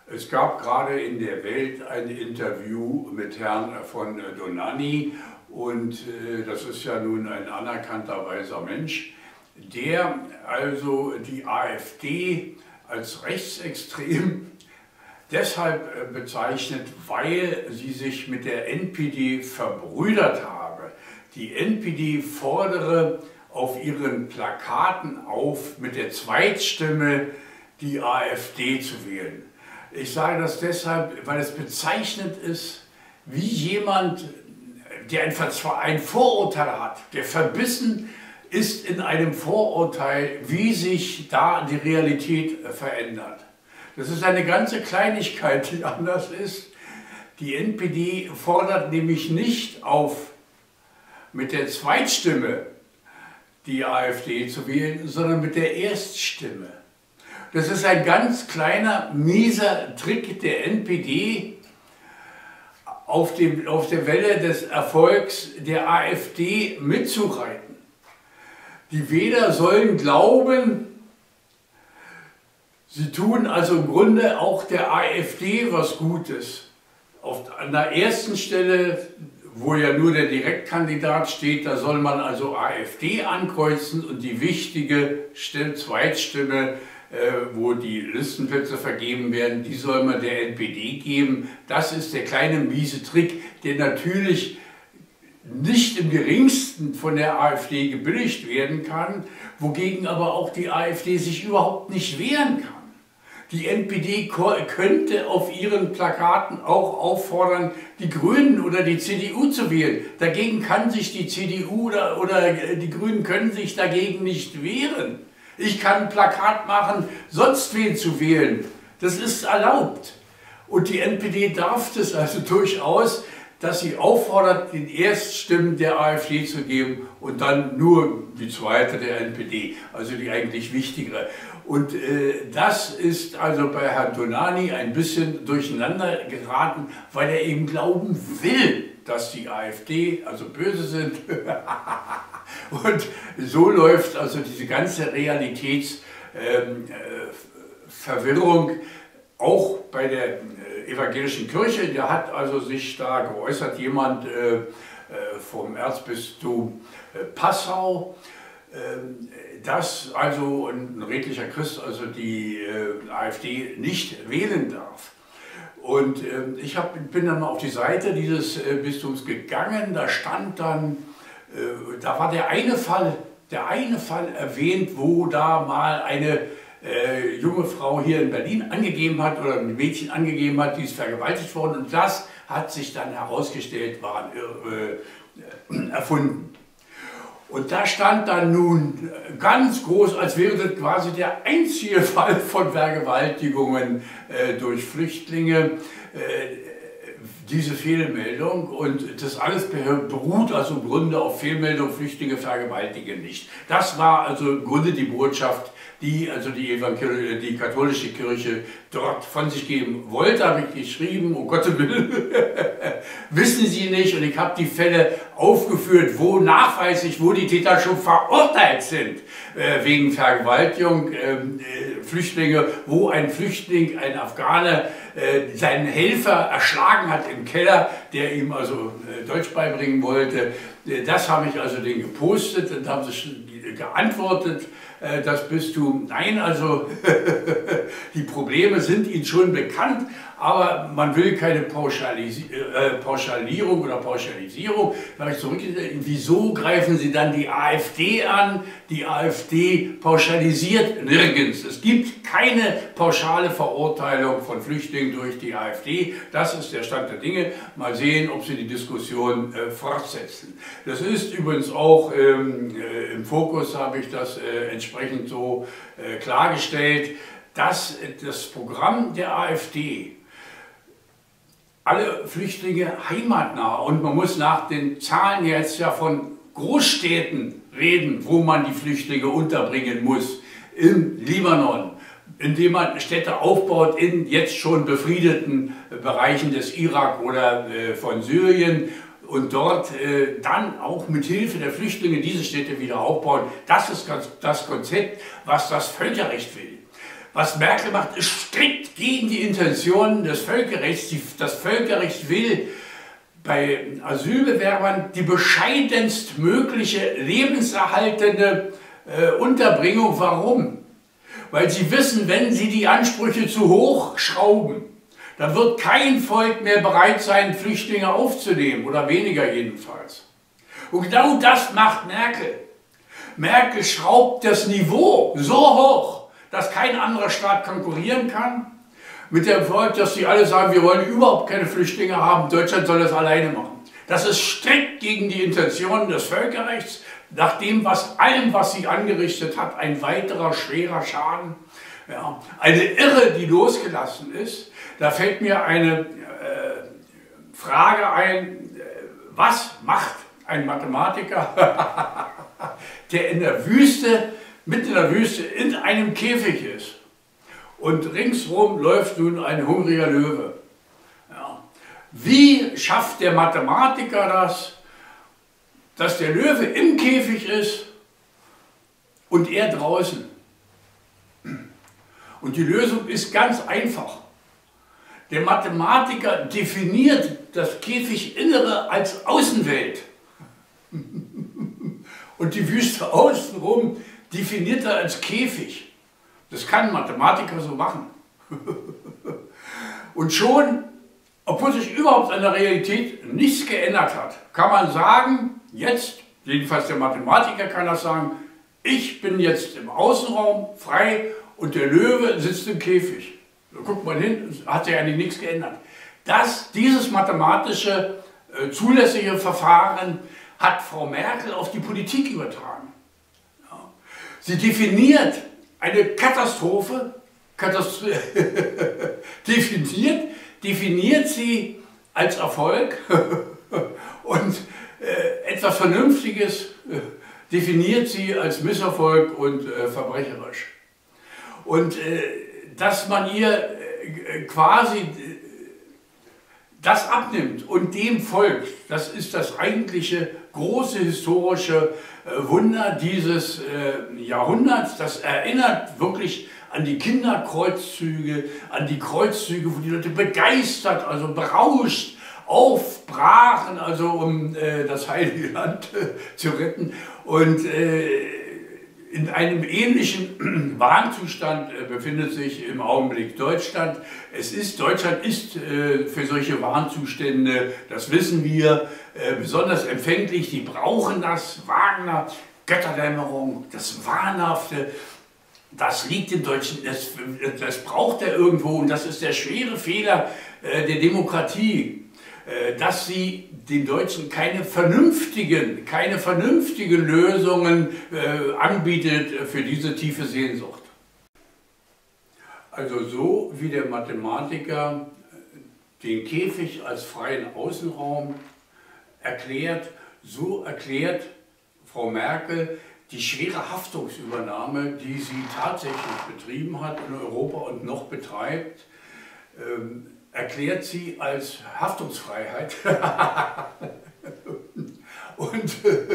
Es gab gerade in der Welt ein Interview mit Herrn von Dohnanyi und das ist ja nun ein anerkannter weiser Mensch, der also die AfD als rechtsextrem deshalb bezeichnet, weil sie sich mit der NPD verbrüdert habe. Die NPD fordere auf ihren Plakaten auf, mit der Zweitstimme die AfD zu wählen. Ich sage das deshalb, weil es bezeichnet ist, wie jemand, der ein Vorurteil hat, der verbissen ist in einem Vorurteil, wie sich da die Realität verändert. Das ist eine ganze Kleinigkeit, die anders ist. Die NPD fordert nämlich nicht auf, mit der Zweitstimme die AfD zu wählen, sondern mit der Erststimme. Das ist ein ganz kleiner, mieser Trick der NPD, auf der Welle des Erfolgs der AfD mitzureiten. Die Wähler sollen glauben, sie tun also im Grunde auch der AfD was Gutes. An der ersten Stelle, wo ja nur der Direktkandidat steht, da soll man also AfD ankreuzen und die wichtige Zweitstimme, wo die Listenplätze vergeben werden, die soll man der NPD geben. Das ist der kleine miese Trick, der natürlich nicht im geringsten von der AfD gebilligt werden kann, wogegen aber auch die AfD sich überhaupt nicht wehren kann. Die NPD könnte auf ihren Plakaten auch auffordern, die Grünen oder die CDU zu wählen. Dagegen kann sich die CDU oder die Grünen können sich dagegen nicht wehren. Ich kann ein Plakat machen, sonst wen zu wählen. Das ist erlaubt. Und die NPD darf das also durchaus, dass sie auffordert, den Erststimmen der AfD zu geben und dann nur die zweite der NPD, also die eigentlich wichtigere. Und das ist also bei Herrn Dohnanyi ein bisschen durcheinander geraten, weil er eben glauben will, dass die AfD also böse sind. Und so läuft also diese ganze Realitätsverwirrung auch bei der evangelischen Kirche. Da hat also sich da geäußert jemand vom Erzbistum Passau, dass also ein redlicher Christ also die AfD nicht wählen darf. Und ich bin dann mal auf die Seite dieses Bistums gegangen, da stand dann, da war der eine Fall erwähnt, wo da mal eine junge Frau hier in Berlin angegeben hat oder ein Mädchen angegeben hat, die ist vergewaltigt worden, und das hat sich dann herausgestellt, war erfunden. Und da stand dann nun ganz groß, als wäre das quasi der einzige Fall von Vergewaltigungen durch Flüchtlinge, diese Fehlmeldung, und das alles beruht also im Grunde auf Fehlmeldung, Flüchtlinge vergewaltigen nicht. Das war also im Grunde die Botschaft, die also die katholische Kirche dort von sich geben wollte. Habe ich geschrieben, um Gottes Willen, wissen Sie nicht, und ich habe die Fälle aufgeführt, wo nachweislich, wo die Täter schon verurteilt sind wegen Vergewaltigung, Flüchtlinge, wo ein Flüchtling, ein Afghane, seinen Helfer erschlagen hat im Keller, der ihm also Deutsch beibringen wollte. Das habe ich also denen gepostet, und haben sie geantwortet, das Bistum, nein, also die Probleme sind Ihnen schon bekannt, aber man will keine Pauschalierung oder Pauschalisierung. Da habe ich zurückgedacht, wieso greifen Sie dann die AfD an? Die AfD pauschalisiert nirgends. Es gibt keine pauschale Verurteilung von Flüchtlingen durch die AfD. Das ist der Stand der Dinge. Mal sehen, ob Sie die Diskussion fortsetzen. Das ist übrigens auch im Fokus, habe ich das entsprechend so klargestellt, dass das Programm der AfD alle Flüchtlinge heimatnah, und man muss nach den Zahlen jetzt ja von Großstädten reden, wo man die Flüchtlinge unterbringen muss, im Libanon, indem man Städte aufbaut in jetzt schon befriedeten Bereichen des Irak oder von Syrien, und dort dann auch mit Hilfe der Flüchtlinge diese Städte wieder aufbauen. Das ist das Konzept, was das Völkerrecht will. Was Merkel macht, ist strikt gegen die Intentionen des Völkerrechts. Das Völkerrecht will bei Asylbewerbern die bescheidenst mögliche lebenserhaltende Unterbringung. Warum? Weil sie wissen, wenn sie die Ansprüche zu hoch schrauben, dann wird kein Volk mehr bereit sein, Flüchtlinge aufzunehmen, oder weniger jedenfalls. Und genau das macht Merkel. Merkel schraubt das Niveau so hoch, dass kein anderer Staat konkurrieren kann, mit dem Erfolg, dass sie alle sagen, wir wollen überhaupt keine Flüchtlinge haben, Deutschland soll das alleine machen. Das ist strikt gegen die Intentionen des Völkerrechts, nach dem, allem, was sie angerichtet hat, ein weiterer schwerer Schaden. Ja, eine Irre, die losgelassen ist. Da fällt mir eine Frage ein, was macht ein Mathematiker, der in der Wüste, mitten in der Wüste, in einem Käfig ist und ringsherum läuft nun ein hungriger Löwe. Ja. Wie schafft der Mathematiker das, dass der Löwe im Käfig ist und er draußen? Und die Lösung ist ganz einfach. Der Mathematiker definiert das Käfiginnere als Außenwelt. Und die Wüste außenrum definiert er als Käfig. Das kann ein Mathematiker so machen. Und schon, obwohl sich überhaupt an der Realität nichts geändert hat, kann man sagen, jetzt, jedenfalls der Mathematiker kann das sagen, ich bin jetzt im Außenraum frei und der Löwe sitzt im Käfig. Da guckt man hin, hat sich eigentlich nichts geändert. Dieses mathematische zulässige Verfahren hat Frau Merkel auf die Politik übertragen. Ja. Sie definiert eine Katastrophe, definiert sie als Erfolg und etwas Vernünftiges definiert sie als Misserfolg und verbrecherisch. Und dass man ihr quasi das abnimmt und dem folgt, das ist das eigentliche große historische Wunder dieses Jahrhunderts. Das erinnert wirklich an die Kinderkreuzzüge, an die Kreuzzüge, wo die Leute begeistert, also berauscht aufbrachen, also um das Heilige Land zu retten. Und in einem ähnlichen Wahnzustand befindet sich im Augenblick Deutschland. Deutschland ist für solche Wahnzustände, das wissen wir, besonders empfänglich. Die brauchen das. Wagner, Götterdämmerung, das Wahnhafte, das liegt im Deutschen, das braucht er irgendwo. Und das ist der schwere Fehler der Demokratie, dass sie den Deutschen keine vernünftigen Lösungen anbietet für diese tiefe Sehnsucht. Also so wie der Mathematiker den Käfig als freien Außenraum erklärt, so erklärt Frau Merkel die schwere Haftungsübernahme, die sie tatsächlich betrieben hat in Europa und noch betreibt, erklärt sie als Haftungsfreiheit. Und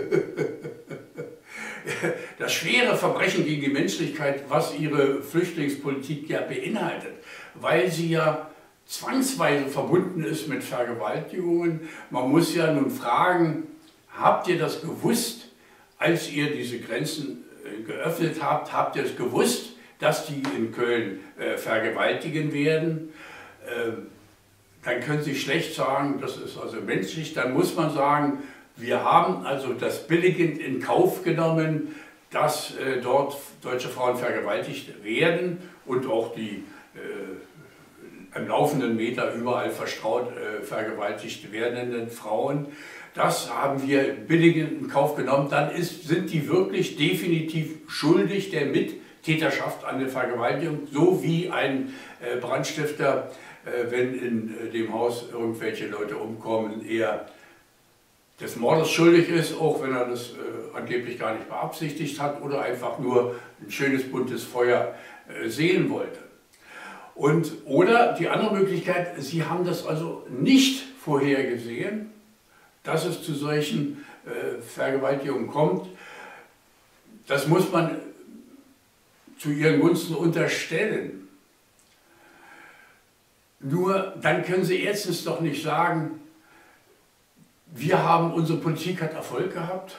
das schwere Verbrechen gegen die Menschlichkeit, was ihre Flüchtlingspolitik ja beinhaltet, weil sie ja zwangsweise verbunden ist mit Vergewaltigungen. Man muss ja nun fragen, habt ihr das gewusst, als ihr diese Grenzen geöffnet habt, habt ihr es gewusst, dass die in Köln vergewaltigen werden? Dann können Sie schlecht sagen, das ist also menschlich. Dann muss man sagen, wir haben also das billigend in Kauf genommen, dass dort deutsche Frauen vergewaltigt werden und auch die am laufenden Meter überall verstreut vergewaltigt werdenden Frauen. Das haben wir billigend in Kauf genommen. Dann sind die wirklich definitiv schuldig der Mittäterschaft an der Vergewaltigung, so wie ein Brandstifter, wenn in dem Haus irgendwelche Leute umkommen, er des Mordes schuldig ist, auch wenn er das angeblich gar nicht beabsichtigt hat oder einfach nur ein schönes buntes Feuer sehen wollte. Oder die andere Möglichkeit, Sie haben das also nicht vorhergesehen, dass es zu solchen Vergewaltigungen kommt. Das muss man zu ihren Gunsten unterstellen. Nur dann können Sie erstens doch nicht sagen, unsere Politik hat Erfolg gehabt.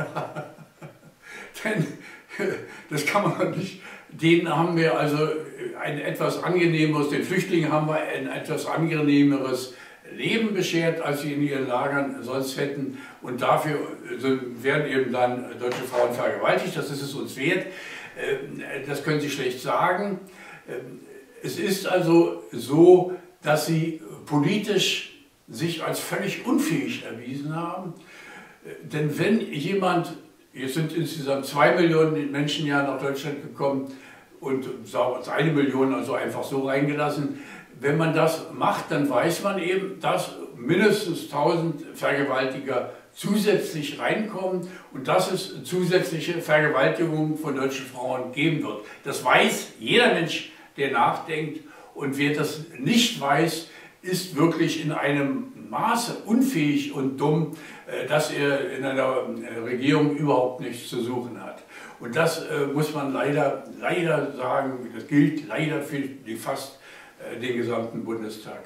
Denn das kann man nicht. Denen haben wir also ein etwas angenehmeres, den Flüchtlingen haben wir ein etwas angenehmeres Leben beschert, als sie in ihren Lagern sonst hätten. Und dafür werden eben dann deutsche Frauen vergewaltigt. Das ist es uns wert. Das können Sie schlecht sagen. Es ist also so, dass sie politisch sich als völlig unfähig erwiesen haben. Denn wenn jemand, jetzt sind insgesamt 2 Millionen Menschen ja nach Deutschland gekommen und 1 Million also einfach so reingelassen, wenn man das macht, dann weiß man eben, dass mindestens 1000 Vergewaltiger zusätzlich reinkommen und dass es zusätzliche Vergewaltigungen von deutschen Frauen geben wird. Das weiß jeder Mensch, der nachdenkt, und wer das nicht weiß, ist wirklich in einem Maße unfähig und dumm, dass er in einer Regierung überhaupt nichts zu suchen hat. Und das muss man leider sagen, das gilt leider für fast den gesamten Bundestag.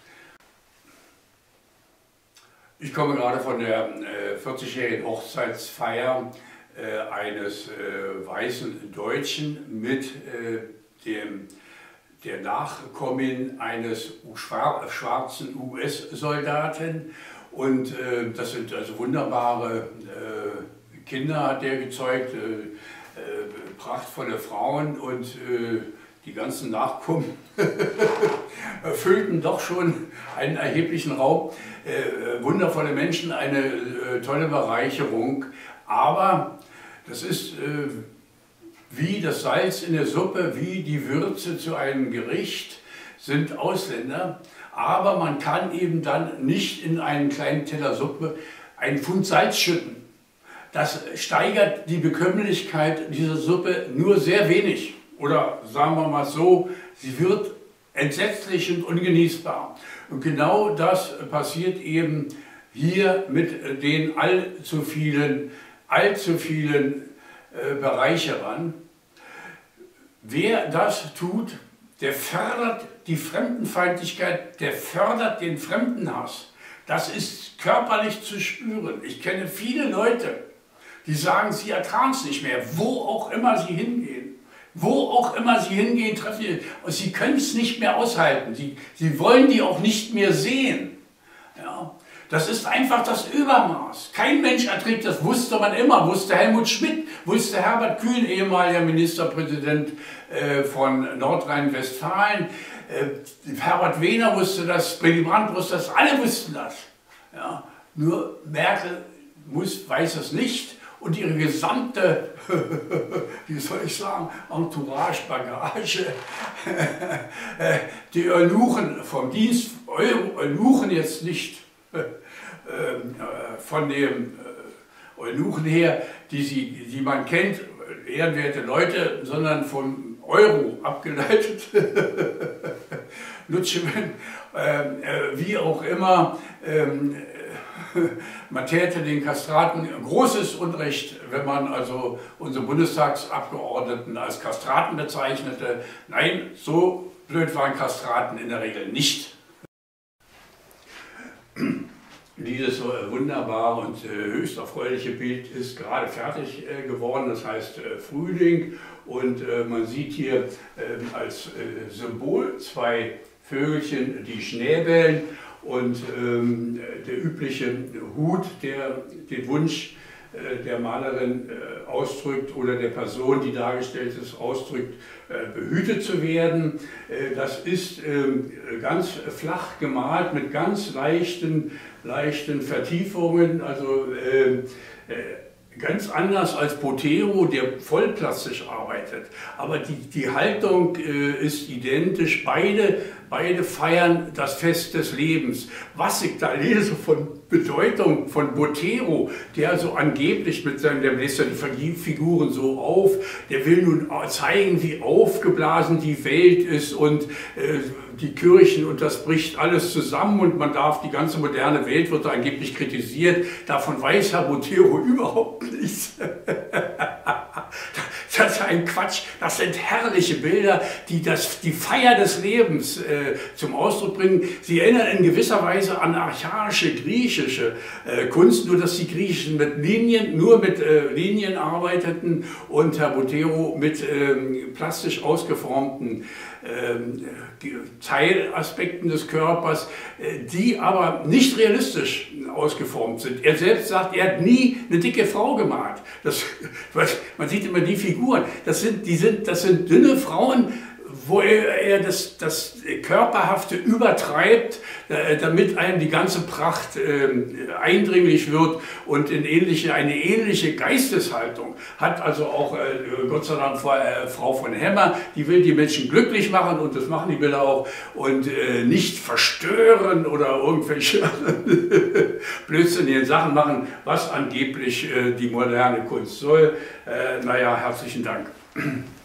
Ich komme gerade von der 40-jährigen Hochzeitsfeier eines weißen Deutschen mit der Nachkommin eines schwarzen US-Soldaten. Und das sind also wunderbare Kinder, hat der gezeugt, prachtvolle Frauen, und die ganzen Nachkommen füllten doch schon einen erheblichen Raum. Wundervolle Menschen, eine tolle Bereicherung, aber das ist wie das Salz in der Suppe, wie die Würze zu einem Gericht, sind Ausländer, aber man kann eben dann nicht in einen kleinen Teller Suppe einen Pfund Salz schütten. Das steigert die Bekömmlichkeit dieser Suppe nur sehr wenig. Oder sagen wir mal so, sie wird entsetzlich und ungenießbar. Und genau das passiert eben hier mit den allzu vielen Bereicherern. Wer das tut, der fördert die Fremdenfeindlichkeit, der fördert den Fremdenhass. Das ist körperlich zu spüren. Ich kenne viele Leute, die sagen, sie ertragen es nicht mehr, wo auch immer sie hingehen. Wo auch immer sie hingehen, treffen sie, und sie können es nicht mehr aushalten. Sie wollen die auch nicht mehr sehen. Ja, das ist einfach das Übermaß. Kein Mensch erträgt das, wusste man immer, wusste Helmut Schmidt, wusste Herbert Kühn, ehemaliger Ministerpräsident von Nordrhein-Westfalen, Herbert Wehner wusste das, Willy Brandt wusste das, alle wussten das. Ja, nur Merkel weiß das nicht. Und ihre gesamte, wie soll ich sagen, Entourage, Bagage, die Eunuchen vom Dienst, Eunuchen jetzt nicht von dem Eunuchen her, die man kennt, ehrenwerte Leute, sondern vom Euro abgeleitet, Lutschemann, wie auch immer. Man täte den Kastraten großes Unrecht, wenn man also unsere Bundestagsabgeordneten als Kastraten bezeichnete. Nein, so blöd waren Kastraten in der Regel nicht. Dieses wunderbare und höchst erfreuliche Bild ist gerade fertig geworden, das heißt Frühling, und man sieht hier als Symbol 2 Vögelchen, die schnäbeln. Und der übliche Hut, der den Wunsch der Malerin ausdrückt oder der Person, die dargestellt ist, ausdrückt, behütet zu werden. Das ist ganz flach gemalt mit ganz leichten Vertiefungen, also ganz anders als Botero, der vollplastisch arbeitet. Aber die Haltung ist identisch. Beide feiern das Fest des Lebens. Was ich da lese von Bedeutung von Botero, der also angeblich mit seinem, der bläst ja die Figuren so auf, der will nun zeigen, wie aufgeblasen die Welt ist und die Kirchen, und das bricht alles zusammen und man darf, die ganze moderne Welt wird da angeblich kritisiert. Davon weiß Herr Botero überhaupt nichts. Das ein Quatsch. Das sind herrliche Bilder, die die Feier des Lebens zum Ausdruck bringen. Sie erinnern in gewisser Weise an archaische griechische Kunst, nur dass die Griechischen nur mit Linien arbeiteten und Herr Botero mit plastisch ausgeformten Teilaspekten des Körpers, die aber nicht realistisch ausgeformt sind. Er selbst sagt, er hat nie eine dicke Frau gemalt. Man sieht immer die Figuren. Das sind dünne Frauen, wo er das Körperhafte übertreibt, damit einem die ganze Pracht eindringlich wird und eine ähnliche Geisteshaltung hat also auch Gott sei Dank Frau von Hemmer, die will die Menschen glücklich machen und das machen die Bilder auch und nicht verstören oder irgendwelche blödsinnigen Sachen machen, was angeblich die moderne Kunst soll. Naja, herzlichen Dank.